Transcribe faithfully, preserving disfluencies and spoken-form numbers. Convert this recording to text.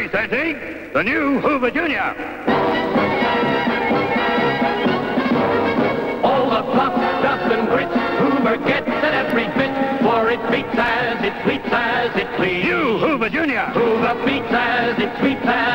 Presenting the new Hoover Junior. All the fluff, dust, and grit, Hoover gets at every bit, for it beats as it sweeps as it cleans. New Hoover Junior. Hoover beats as it sweeps as